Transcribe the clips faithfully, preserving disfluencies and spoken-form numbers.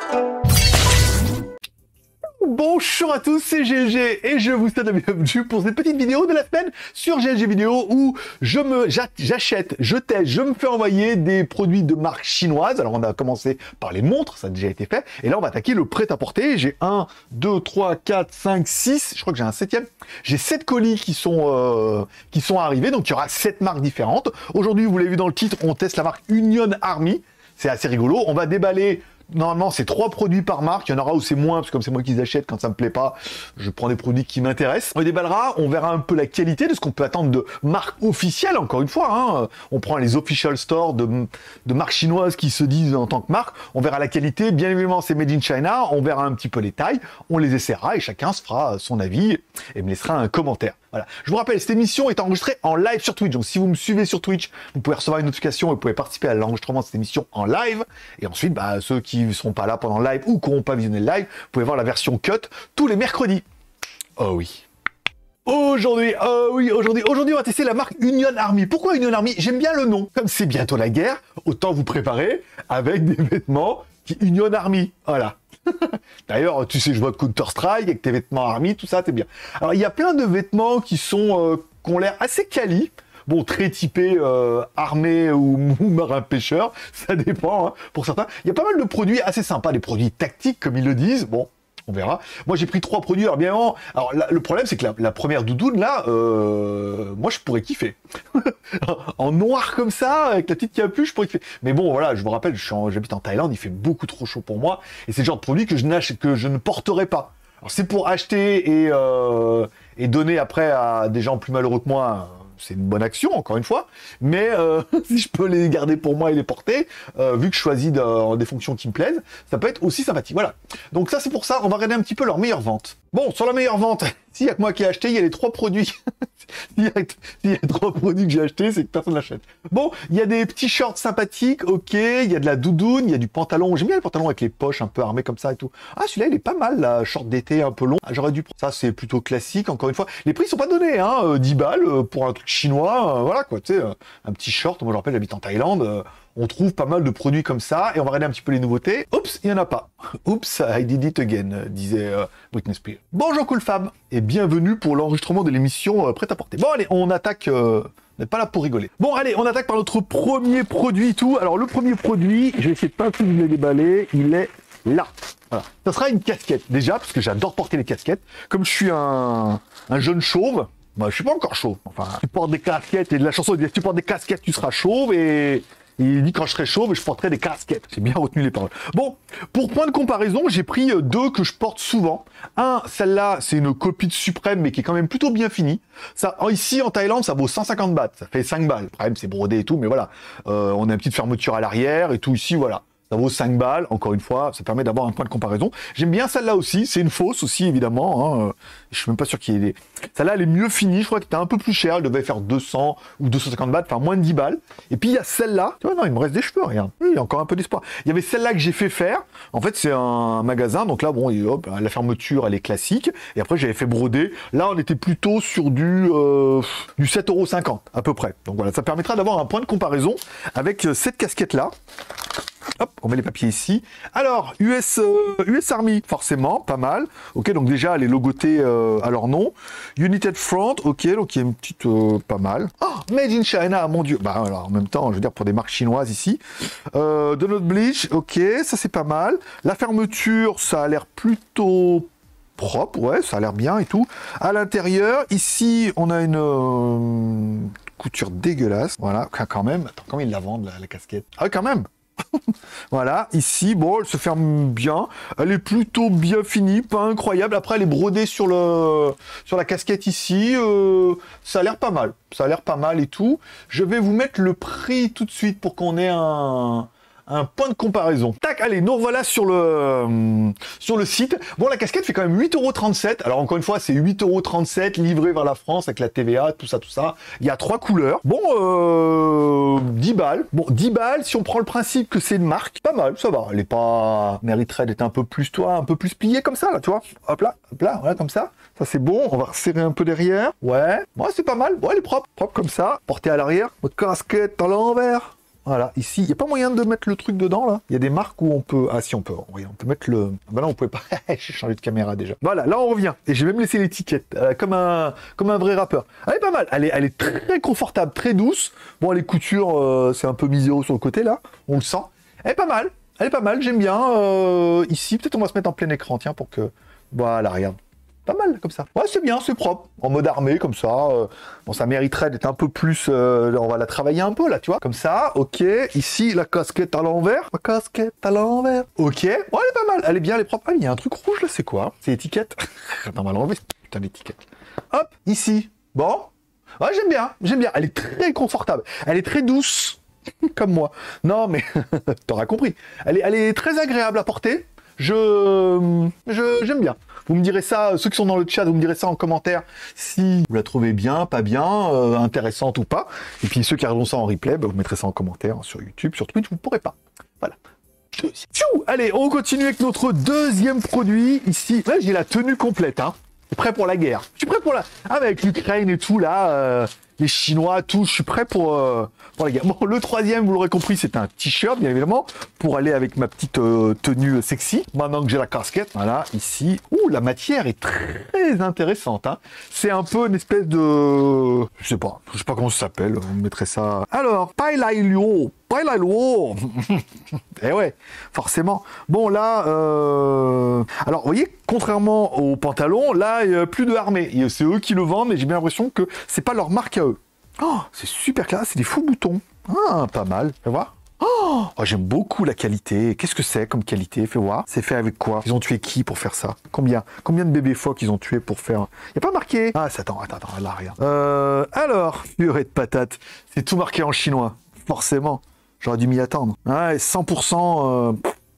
Bonjour à tous, c'est G L G et je vous souhaite la bienvenue pour cette petite vidéo de la semaine sur G L G Vidéo où je me j'achète, je teste, je me fais envoyer des produits de marque chinoise. Alors on a commencé par les montres, ça a déjà été fait, et là on va attaquer le prêt-à-porter. J'ai un, deux, trois, quatre, cinq, six, je crois que j'ai un septième. J'ai sept colis qui sont, euh, qui sont arrivés, donc il y aura sept marques différentes. Aujourd'hui, vous l'avez vu dans le titre, on teste la marque Union Army, c'est assez rigolo. On va déballer. Normalement, c'est trois produits par marque. Il y en aura où c'est moins, parce que comme c'est moi qui les achète, quand ça me plaît pas, je prends des produits qui m'intéressent. On les déballera, on verra un peu la qualité de ce qu'on peut attendre de marques officielles, encore une fois. Hein. On prend les official stores de, de marques chinoises qui se disent en tant que marque. On verra la qualité. Bien évidemment, c'est made in China. On verra un petit peu les tailles. On les essaiera et chacun se fera son avis et me laissera un commentaire. Voilà. Je vous rappelle, cette émission est enregistrée en live sur Twitch. Donc, si vous me suivez sur Twitch, vous pouvez recevoir une notification et vous pouvez participer à l'enregistrement de cette émission en live. Et ensuite, bah, ceux qui ne seront pas là pendant le live ou qui n'auront pas visionné le live, vous pouvez voir la version cut tous les mercredis. Oh oui. Aujourd'hui, oh oui, aujourd'hui, aujourd'hui, on va tester la marque Union Army. Pourquoi Union Army? J'aime bien le nom. Comme c'est bientôt la guerre, autant vous préparer avec des vêtements qui Union Army. Voilà. D'ailleurs, tu sais, je vois Counter-Strike avec tes vêtements Army, tout ça, t'es bien. Alors, il y a plein de vêtements qui sont, euh, qui ont l'air assez quali. Bon, très typé euh, armée ou, ou marin-pêcheur, ça dépend hein, pour certains. Il y a pas mal de produits assez sympas, des produits tactiques, comme ils le disent. Bon, on verra. Moi, j'ai pris trois produits. Alors, bien évidemment, alors, la, le problème, c'est que la, la première doudoune, là, euh, moi, je pourrais kiffer. En noir comme ça, avec la petite capuche, je pourrais kiffer. Mais bon, voilà, je vous rappelle, j'habite en, en Thaïlande, il fait beaucoup trop chaud pour moi. Et c'est le genre de produit que je, que je ne porterai pas. Alors, c'est pour acheter et, euh, et donner après à des gens plus malheureux que moi. C'est une bonne action, encore une fois, mais euh, si je peux les garder pour moi et les porter, euh, vu que je choisis de, des fonctions qui me plaisent, ça peut être aussi sympathique. Voilà. Donc ça, c'est pour ça, on va regarder un petit peu leur meilleure vente. Bon, sur la meilleure vente, s'il y a que moi qui ai acheté, il y a les trois produits. S'il y, y a trois produits que j'ai achetés, c'est que personne l'achète. Bon, il y a des petits shorts sympathiques, ok, il y a de la doudoune, il y a du pantalon. J'aime bien le pantalon avec les poches un peu armées comme ça et tout. Ah, celui-là, il est pas mal, là, short d'été un peu long. Ah, j'aurais dû prendre. Ça, c'est plutôt classique, encore une fois. Les prix sont pas donnés, hein, euh, dix balles euh, pour un truc chinois, euh, voilà quoi, tu sais, euh, un petit short. Moi, je rappelle, j'habite en Thaïlande. Euh, On trouve pas mal de produits comme ça, et on va regarder un petit peu les nouveautés. Oups, il n'y en a pas. Oups, I did it again, disait euh, Britney Spears. Bonjour cool femme, et bienvenue pour l'enregistrement de l'émission euh, Prêt-à-porter. Bon allez, on attaque... Euh... On n'est pas là pour rigoler. Bon, allez, on attaque par notre premier produit et tout. Alors, le premier produit, je vais essayer de pas tout vous les déballer, il est là. Voilà. Ça sera une casquette, déjà, parce que j'adore porter les casquettes. Comme je suis un, un jeune chauve, bah, je suis pas encore chauve. Enfin, tu portes des casquettes, et de la chanson, il dit, tu portes des casquettes, tu seras chauve, et... Il dit quand je serai chauve, je porterai des casquettes. J'ai bien retenu les paroles. Bon, pour point de comparaison, j'ai pris deux que je porte souvent. Un, celle-là, c'est une copie de Suprême, mais qui est quand même plutôt bien finie. Ça, ici, en Thaïlande, ça vaut cent cinquante bahts. Ça fait cinq balles. Le problème, c'est brodé et tout, mais voilà. Euh, on a une petite fermeture à l'arrière et tout ici, voilà. Ça vaut cinq balles, encore une fois, ça permet d'avoir un point de comparaison. J'aime bien celle-là aussi, c'est une fausse aussi, évidemment. Hein. Je suis même pas sûr qu'il y ait des... Celle-là, elle est mieux finie, je crois qu'elle était un peu plus chère, elle devait faire deux cents ou deux cent cinquante bahts, enfin moins de dix balles. Et puis il y a celle-là, tu vois, non, il me reste des cheveux, regarde. Oui, il y a encore un peu d'espoir. Il y avait celle-là que j'ai fait faire, en fait c'est un magasin, donc là, bon, et hop, la fermeture, elle est classique. Et après, j'avais fait broder. Là, on était plutôt sur du, euh, du sept euros cinquante, à peu près. Donc voilà, ça permettra d'avoir un point de comparaison avec cette casquette-là. Hop, on met les papiers ici. Alors, U S, euh, U S Army, forcément, pas mal. Ok, donc déjà, elle est logotée euh, à leur nom. United Front, ok, donc il y a une petite... Euh, pas mal. Oh, Made in China, mon Dieu. Bah, alors, en même temps, je veux dire, pour des marques chinoises ici. Euh, Donut Bleach, ok, ça c'est pas mal. La fermeture, ça a l'air plutôt... propre, ouais, ça a l'air bien et tout. À l'intérieur, ici, on a une euh, couture dégueulasse. Voilà, quand même. Attends, comment ils la vendent, la, la casquette? Ah, quand même. Voilà, ici, bon, elle se ferme bien. Elle est plutôt bien finie, pas incroyable. Après, elle est brodée sur, le, sur la casquette ici. Euh, ça a l'air pas mal. Ça a l'air pas mal et tout. Je vais vous mettre le prix tout de suite pour qu'on ait un... un point de comparaison. Tac, allez, nous voilà sur le, euh, sur le site. Bon, la casquette fait quand même huit euros trente-sept. Alors, encore une fois, c'est huit euros trente-sept livré vers la France avec la T V A, tout ça, tout ça. Il y a trois couleurs. Bon, euh, dix balles. Bon, dix balles, si on prend le principe que c'est une marque, pas mal, ça va. Elle est pas... mériterait d'être un peu plus, toi, un peu plus pliée comme ça, là, tu vois. Hop là, hop là, voilà, comme ça. Ça, c'est bon. On va resserrer un peu derrière. Ouais. Ouais, c'est pas mal. Bon, elle est propre. Propre comme ça. Portée à l'arrière. Votre casquette à l'envers. Voilà, ici, il n'y a pas moyen de mettre le truc dedans, là. Il y a des marques où on peut... Ah si, on peut. Oui, on peut mettre le... Ben là, on pouvait pas... J'ai changé de caméra déjà. Voilà, là, on revient. Et j'ai même laissé l'étiquette, euh, comme un comme un vrai rappeur. Elle est pas mal. Elle est, elle est très confortable, très douce. Bon, les coutures, euh, c'est un peu miséreux sur le côté, là. On le sent. Elle est pas mal. Elle est pas mal, j'aime bien. Euh, ici, peut-être on va se mettre en plein écran, tiens, pour que... Voilà, regarde. Pas mal, comme ça. Ouais, c'est bien, c'est propre. En mode armé, comme ça. Euh, bon, ça mériterait d'être un peu plus... Euh, on va la travailler un peu, là, tu vois. Comme ça, ok. Ici, la casquette à l'envers. La casquette à l'envers. Ok. Ouais, elle est pas mal. Elle est bien, elle est propre. Ah, il y a un truc rouge, là, c'est quoi? C'est l'étiquette. Attends, on va l'enlever, putain d'étiquette. Hop, ici. Bon. Ouais, j'aime bien, j'aime bien. Elle est très confortable. Elle est très douce. Comme moi. Non, mais... T'auras compris. Elle est, elle est très agréable à porter. Je... je j'aime bien. Vous me direz ça, ceux qui sont dans le chat, vous me direz ça en commentaire si vous la trouvez bien, pas bien, euh, intéressante ou pas. Et puis ceux qui regarderont ça en replay, bah, vous mettrez ça en commentaire sur YouTube, sur Twitch, vous ne pourrez pas. Voilà. Tchou, allez, on continue avec notre deuxième produit. Ici, là, j'ai la tenue complète. Hein. Je suis prêt pour la guerre. Je suis prêt pour la... Ah, avec l'Ukraine et tout, là... Euh... les Chinois, tout, je suis prêt pour, euh, pour la guerre. Bon, le troisième, vous l'aurez compris, c'est un t-shirt, bien évidemment, pour aller avec ma petite euh, tenue sexy. Maintenant que j'ai la casquette, voilà, ici. Ouh, la matière est très intéressante. Hein. C'est un peu une espèce de... Je sais pas, je sais pas comment ça s'appelle, on mettrait ça... Alors, Pailailio, Pailailio. Eh ouais, forcément. Bon, là, euh... alors, vous voyez, contrairement aux pantalons, là, il n'y a plus de armée. C'est eux qui le vendent, mais j'ai bien l'impression que c'est pas leur marque à eux. Oh, c'est super classe, c'est des faux boutons. Ah, pas mal. Fais voir. Oh, oh j'aime beaucoup la qualité. Qu'est-ce que c'est comme qualité? Fais voir. C'est fait avec quoi? Ils ont tué qui pour faire ça? Combien? Combien de bébés phoques ils ont tué pour faire... Il n'y a pas marqué. Ah, c'est... attends, attends, attends, là, regarde. Euh, alors, purée de patates. C'est tout marqué en chinois. Forcément. J'aurais dû m'y attendre. Ouais, cent pour cent... Euh...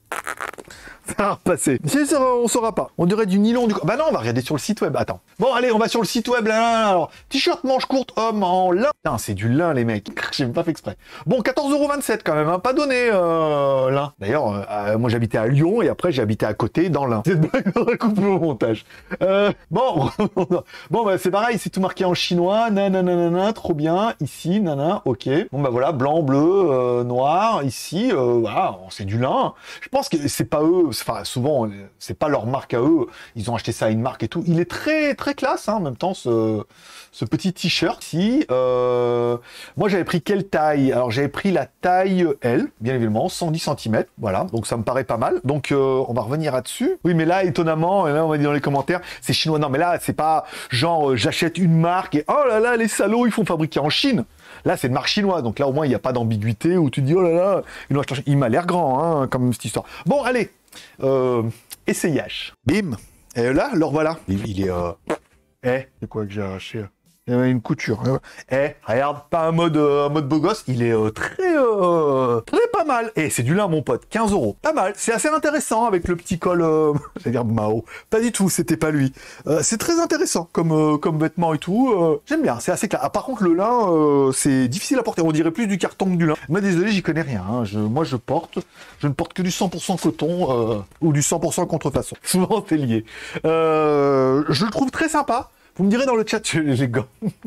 Faire passer. On saura pas. On dirait du nylon du... Bah non, on va regarder sur le site web. Attends. Bon, allez, on va sur le site web. Là, là, là. Alors, t-shirt manche courte homme en lin. Putain, c'est du lin, les mecs. J'ai même pas fait exprès. Bon, quatorze euros vingt-sept quand même. Hein. Pas donné, euh, lin. D'ailleurs, euh, moi, j'habitais à Lyon et après, j'habitais à côté dans l'Ain. Cette blague dans la coupe au montage. Euh, bon, bon bah, c'est pareil. C'est tout marqué en chinois. Nanana, trop bien. Ici, nana, ok. Bon, bah voilà, blanc, bleu, euh, noir. Ici, euh, voilà, c'est du lin. Je pense que c'est pas eux. Enfin, souvent, c'est pas leur marque à eux. Ils ont acheté ça à une marque et tout. Il est très, très classe, hein, en même temps, ce, ce petit t-shirt ici. Euh, moi, j'avais pris quelle taille? Alors, j'avais pris la taille L, bien évidemment, cent dix centimètres. Voilà, donc ça me paraît pas mal. Donc, euh, on va revenir là-dessus. Oui, mais là, étonnamment, et là, on va dire dans les commentaires, c'est chinois. Non, mais là, c'est pas genre, euh, j'achète une marque et oh là là, les salauds, ils font fabriquer en Chine. Là, c'est une marque chinoise, donc là, au moins, il n'y a pas d'ambiguïté où tu te dis, oh là là, il m'a l'air grand, hein, comme cette histoire. Bon, allez, euh, essayage. Bim. Et là, le voilà. Il, il est... Euh... Eh, c'est quoi que j'ai arraché? Il y avait une couture. Eh, regarde, pas un mode, euh, un mode beau gosse, il est euh, très, euh, très pas mal. Et c'est du lin, mon pote, quinze euros. Pas mal, c'est assez intéressant avec le petit col, euh, j'allais dire Mao. Pas du tout, c'était pas lui. Euh, c'est très intéressant comme, euh, comme vêtement et tout. Euh, J'aime bien, c'est assez clair. Ah, par contre, le lin, euh, c'est difficile à porter. On dirait plus du carton que du lin. Mais désolé, j'y connais rien. Hein. Je, moi, je porte, je ne porte que du cent pour cent coton euh, ou du cent pour cent contrefaçon. Souvent, c'est lié. Euh, je le trouve très sympa. Vous me direz dans le chat, j'ai gants.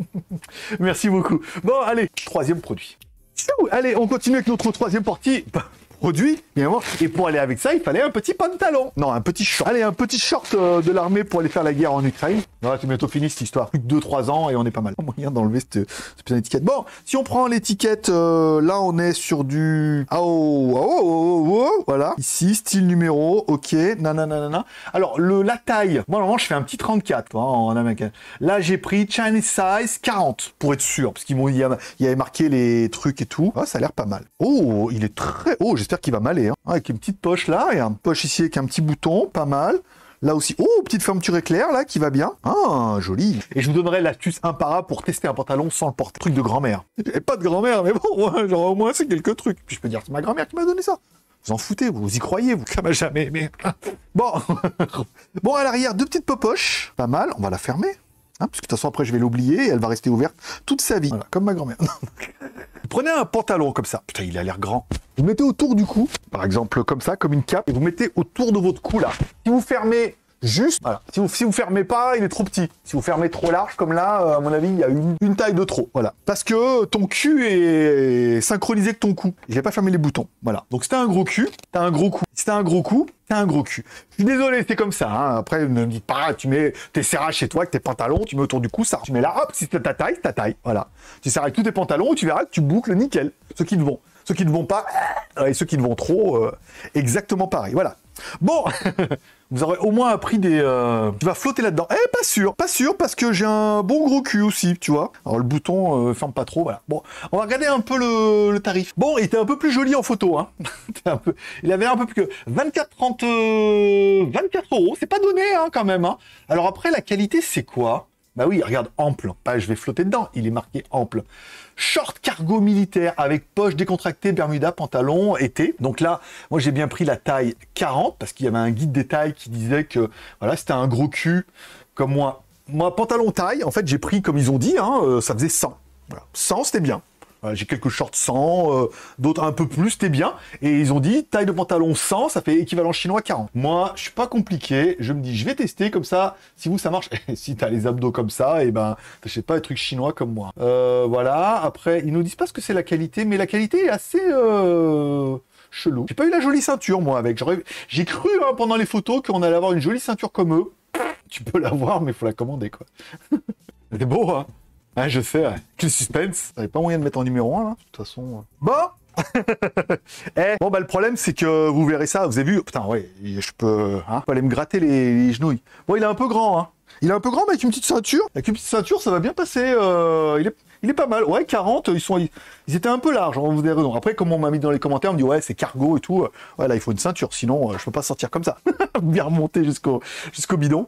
Merci beaucoup. Bon, allez, troisième produit. Allez, on continue avec notre troisième partie. Produit, bien évidemment. Et pour aller avec ça, il fallait un petit pantalon. Non, un petit short. Allez, un petit short euh, de l'armée pour aller faire la guerre en Ukraine. Voilà, c'est bientôt fini cette histoire. Plus que deux trois ans et on est pas mal. Pas moyen d'enlever cette, cette petite étiquette. Bon, si on prend l'étiquette, euh, là on est sur du... Ah oh, oh, oh, oh, oh, voilà. Ici, style numéro, ok, nanana. Alors, le, la taille, moi normalement je fais un petit trente-quatre toi, en américain. Là j'ai pris Chinese size quarante, pour être sûr, parce qu'il y, y avait marqué les trucs et tout. Ah, ça a l'air pas mal. Oh, il est très... Oh, j'espère qu'il va m'aller. Hein. Avec une petite poche là, et une poche ici avec un petit bouton, pas mal. Là aussi, oh, petite fermeture éclair là qui va bien. Ah, joli. Et je vous donnerai l'astuce imparable pour tester un pantalon sans le porter. Truc de grand-mère. J'ai pas de grand-mère, mais bon, ouais, genre au moins c'est quelques trucs. Puis je peux dire, c'est ma grand-mère qui m'a donné ça. Vous en foutez, vous, vous y croyez, vous, ça m'a jamais aimé. Bon, bon à l'arrière, deux petites poches, pas mal. On va la fermer. Hein, parce que de toute façon, après, je vais l'oublier et elle va rester ouverte toute sa vie. Voilà, comme ma grand-mère. Prenez un pantalon comme ça. Putain, il a l'air grand. Vous mettez autour du cou, par exemple, comme ça, comme une cape, et vous mettez autour de votre cou, là. Si vous fermez Juste, voilà. Si vous, si vous fermez pas, il est trop petit. Si vous fermez trop large, comme là, euh, à mon avis, il y a une, une taille de trop. Voilà. Parce que ton cul est synchronisé avec ton cou. J'ai pas fermé les boutons. Voilà. Donc, si t'as un gros cul, t'as un gros cou. Si t'as un gros cou, t'as un gros cul. Je suis désolé, c'est comme ça. Hein. Après, ne me dites pas, tu mets tes serrages chez toi avec tes pantalons, tu mets autour du cou, ça. Tu mets là, hop, si c'est ta taille, c'est ta taille. Voilà. Tu serres avec tous tes pantalons et tu verras que tu boucles nickel. Ceux qui te vont. Ceux qui ne vont pas, et ceux qui ne vont trop, euh, exactement pareil. Voilà. Bon, vous aurez au moins appris des... Euh... Tu vas flotter là-dedans. Eh, pas sûr, pas sûr, parce que j'ai un bon gros cul aussi, tu vois. Alors, le bouton euh, ferme pas trop, voilà. Bon, on va regarder un peu le, le tarif. Bon, il était un peu plus joli en photo, hein. un peu... Il avait un peu plus que vingt-quatre, trente, euh... vingt-quatre euros. C'est pas donné, hein, quand même, hein. Alors après, la qualité, c'est quoi? Bah oui, regarde, ample. Pas, je vais flotter dedans. Il est marqué ample. Short cargo militaire avec poche décontractée, bermuda, pantalon, été. Donc là, moi j'ai bien pris la taille quarante parce qu'il y avait un guide des tailles qui disait que voilà, c'était un gros cul comme moi. Moi, pantalon taille, en fait, j'ai pris comme ils ont dit, hein, euh, ça faisait cent. Voilà. cent, c'était bien. Voilà, j'ai quelques shorts cent, euh, d'autres un peu plus, c'était bien. Et ils ont dit, taille de pantalon cent, ça fait équivalent chinois quarante. Moi, je suis pas compliqué, je me dis, je vais tester comme ça, si vous, ça marche. Si t'as les abdos comme ça, et ben, t'achètes pas des trucs chinois comme moi. Euh, voilà, après, ils nous disent pas ce que c'est la qualité, mais la qualité est assez... Euh... chelou. J'ai pas eu la jolie ceinture, moi, avec. J'ai cru, hein, pendant les photos, qu'on allait avoir une jolie ceinture comme eux. Tu peux l'avoir, mais faut la commander, quoi. C'est beau, hein. Ah, je sais, ouais. Quel suspense. J'avais pas moyen de mettre en numéro un, là. De toute façon... Bon. Eh, bon, bah, le problème, c'est que vous verrez ça. Vous avez vu... Putain, ouais, je peux... Hein, faut aller me gratter les, les genouilles. Bon, il est un peu grand, hein. Il est un peu grand, mais avec une petite ceinture. Avec une petite ceinture, ça va bien passer. Euh, il, est, il est pas mal. Ouais, quarante, ils sont, ils étaient un peu larges. On vous verrez. Donc après, comme on m'a mis dans les commentaires, on me dit ouais, c'est cargo et tout. Ouais, là, il faut une ceinture. Sinon, euh, je peux pas sortir comme ça. Bien remonter jusqu'au jusqu'au bidon.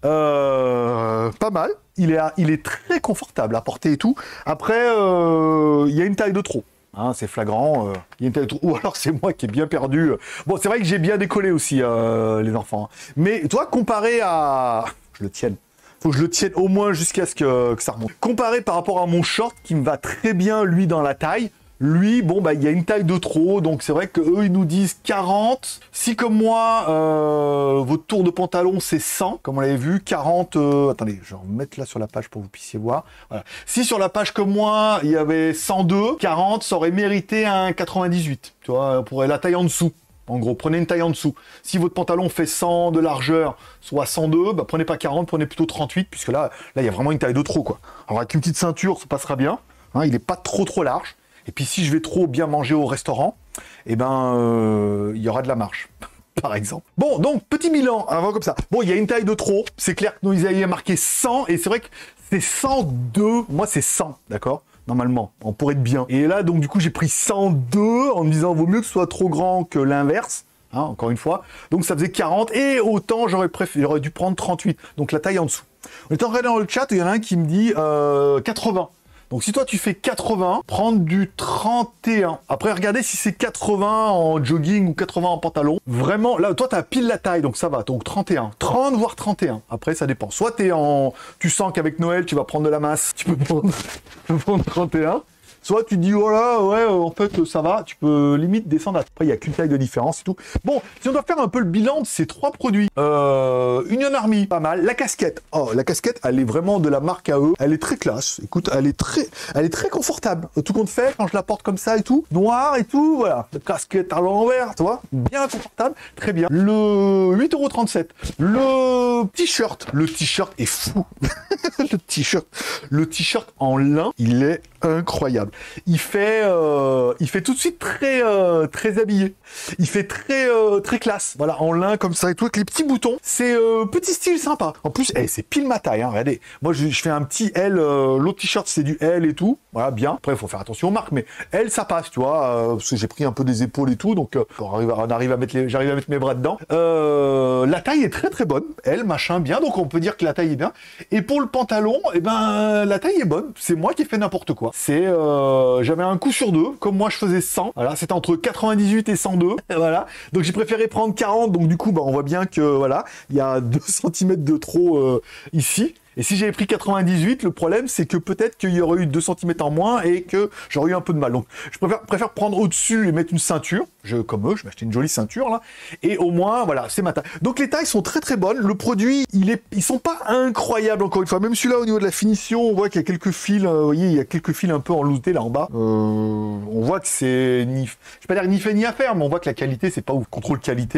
Euh, pas mal. Il est, il est très confortable à porter et tout. Après, euh, il y a une taille de trop. Hein, c'est flagrant, euh, il y a une taille de trop. Ou alors c'est moi qui ai bien perdu. Bon, c'est vrai que j'ai bien décollé aussi, euh, les enfants. Mais toi, comparé à... Je le tienne. Faut que je le tienne au moins jusqu'à ce que, que ça remonte. Comparé par rapport à mon short qui me va très bien, lui, dans la taille, lui, bon, bah, il y a une taille de trop, donc c'est vrai qu'eux, ils nous disent quarante. Si, comme moi, euh, votre tour de pantalon, c'est cent, comme on l'avait vu, quarante... Euh, attendez, je vais remettre là sur la page pour que vous puissiez voir. Voilà. Si, sur la page comme moi, il y avait cent deux, quarante, ça aurait mérité un quatre-vingt-dix-huit. Tu vois, pour la taille en dessous. En gros, prenez une taille en dessous. Si votre pantalon fait cent de largeur, soit cent deux, bah, prenez pas quarante, prenez plutôt trente-huit, puisque là, là, il y a vraiment une taille de trop, quoi. Alors, avec une petite ceinture, ça passera bien. Hein, il n'est pas trop, trop large. Et puis, si je vais trop bien manger au restaurant, eh ben, euh, il y aura de la marge, par exemple. Bon, donc, petit bilan, avant comme ça. Bon, il y a une taille de trop. C'est clair que nous, ils avaient marqué cent, et c'est vrai que c'est cent deux. Moi, c'est cent, d'accord ? Normalement, on pourrait être bien. Et là, donc, du coup, j'ai pris cent deux en me disant, vaut mieux que ce soit trop grand que l'inverse. Hein, encore une fois. Donc, ça faisait quarante. Et autant, j'aurais préféré, j'aurais dû prendre trente-huit. Donc, la taille en dessous. On est en train dans le chat, il y en a un qui me dit euh, quatre-vingts. Donc, si toi, tu fais quatre-vingts, prendre du trente et un. Après, regardez si c'est quatre-vingts en jogging ou quatre-vingts en pantalon. Vraiment, là, toi, t'as pile la taille, donc ça va. Donc, trente et un. trente, voire trente et un. Après, ça dépend. Soit t'es en... Tu sens qu'avec Noël, tu vas prendre de la masse. Tu peux prendre, tu peux prendre trente et un. Soit tu dis, voilà, oh ouais, en fait, ça va, tu peux limite descendre. Après, il n'y a qu'une taille de différence et tout. Bon, si on doit faire un peu le bilan de ces trois produits. Euh, Union Army, pas mal. La casquette. Oh, la casquette, elle est vraiment de la marque à eux. Elle est très classe. Écoute, elle est très, elle est très confortable. Tout compte fait, quand je la porte comme ça et tout, noir et tout, voilà. La casquette à l'envers, tu vois, bien confortable, très bien. Le huit euros trente-sept. Le t-shirt. Le t-shirt est fou. Le t-shirt. Le t-shirt en lin, il est incroyable. Il fait, euh, il fait tout de suite très, euh, très habillé. Il fait très, euh, très classe. Voilà, en lin comme ça et tout, avec les petits boutons. C'est euh, petit style sympa. En plus, hey, c'est pile ma taille. Hein, regardez, moi je, je fais un petit L. Euh, L'autre t-shirt c'est du L et tout. Voilà, bien. Après, il faut faire attention aux marques, mais L ça passe, tu vois, euh, parce que j'ai pris un peu des épaules et tout, donc euh, on arrive, à, on arrive à mettre, les, j'arrive à mettre mes bras dedans. Euh, la taille est très très bonne. L machin bien, donc on peut dire que la taille est bien. Et pour le pantalon, eh ben la taille est bonne. C'est moi qui ai fait n'importe quoi. C'est euh, j'avais un coup sur deux, comme moi je faisais cent. Voilà, c'était entre quatre-vingt-dix-huit et cent deux. Voilà. Donc j'ai préféré prendre quarante. Donc du coup, bah, on voit bien que voilà, il y a deux centimètres de trop euh, ici. Et si j'avais pris quatre-vingt-dix-huit, le problème, c'est que peut-être qu'il y aurait eu deux centimètres en moins et que j'aurais eu un peu de mal. Donc, je préfère, préfère prendre au-dessus et mettre une ceinture. Je, comme eux, je vais acheter une jolie ceinture, là. Et au moins, voilà, c'est ma taille. Donc, les tailles sont très, très bonnes. Le produit, il est, ils sont pas incroyables, encore une fois. Même celui-là, au niveau de la finition, on voit qu'il y a quelques fils, euh, vous voyez, il y a quelques fils un peu enloutés, là, en bas. Euh, on voit que c'est ni, je vais pas dire ni fait ni à faire, mais on voit que la qualité, c'est pas ouf. Contrôle qualité,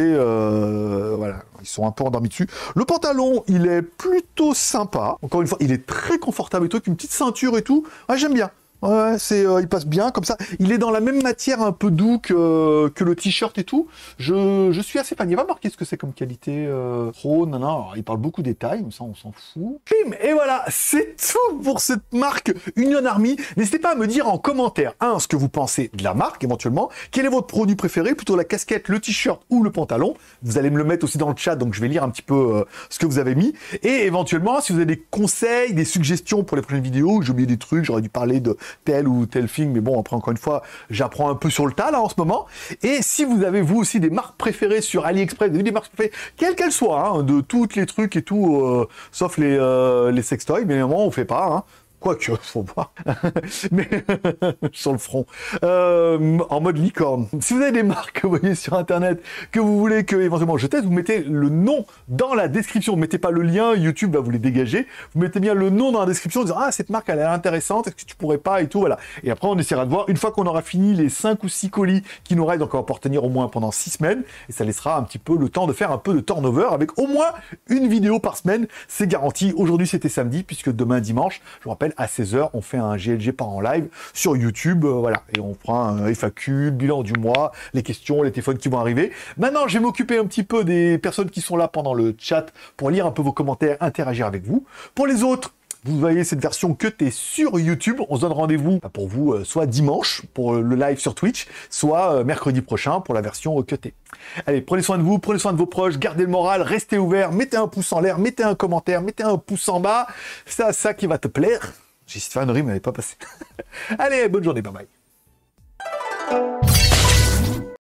euh, voilà. Ils sont un peu endormis dessus. Le pantalon, il est plutôt sympa. Encore une fois, il est très confortable et tout, avec une petite ceinture et tout. Ouais, j'aime bien. Ouais, c'est, euh, il passe bien comme ça. Il est dans la même matière un peu doux que, que le t-shirt et tout. Je, je suis assez fan. Il va marquer ce que c'est comme qualité. Euh, pro, non, non. Il parle beaucoup des tailles, mais ça, on s'en fout. Bim. Et voilà, c'est tout pour cette marque Union Army. N'hésitez pas à me dire en commentaire, un, ce que vous pensez de la marque, éventuellement. Quel est votre produit préféré? Plutôt la casquette, le t-shirt ou le pantalon? Vous allez me le mettre aussi dans le chat, donc je vais lire un petit peu euh, ce que vous avez mis. Et éventuellement, si vous avez des conseils, des suggestions pour les prochaines vidéos, j'ai oublié des trucs, j'aurais dû parler de tel ou tel film, mais bon, après, encore une fois, j'apprends un peu sur le tas, là, en ce moment. Et si vous avez, vous aussi, des marques préférées sur AliExpress, des marques préférées, quelles qu'elles soient, hein, de toutes les trucs et tout, euh, sauf les, euh, les sextoys, bien évidemment, on fait pas, hein. Quoique, faut voir. Mais sur le front. Euh, en mode licorne. Si vous avez des marques que vous voyez sur Internet, que vous voulez que éventuellement je teste, vous mettez le nom dans la description. Vous mettez pas le lien, YouTube va vous les dégager. Vous mettez bien le nom dans la description en disant « Ah, cette marque, elle a l'air intéressante, est-ce que tu pourrais pas ?» et tout, voilà. Et après, on essaiera de voir. Une fois qu'on aura fini les cinq ou six colis qui nous restent, donc on va pouvoir tenir au moins pendant six semaines. Et ça laissera un petit peu le temps de faire un peu de turnover avec au moins une vidéo par semaine. C'est garanti. Aujourd'hui, c'était samedi, puisque demain, dimanche, je vous rappelle, à seize heures, on fait un G L G par en live sur YouTube, euh, voilà, et on fera un F A Q, le bilan du mois, les questions, les téléphones qui vont arriver. Maintenant, je vais m'occuper un petit peu des personnes qui sont là pendant le chat pour lire un peu vos commentaires, interagir avec vous. Pour les autres, vous voyez cette version cutée sur YouTube. On se donne rendez-vous pour vous euh, soit dimanche pour le live sur Twitch, soit euh, mercredi prochain pour la version euh, cutée. Allez, prenez soin de vous, prenez soin de vos proches, gardez le moral, restez ouverts, mettez un pouce en l'air, mettez un commentaire, mettez un pouce en bas. C'est ça qui va te plaire. J'ai essayé de faire une rime, elle n'est pas passée. Allez, bonne journée, bye bye.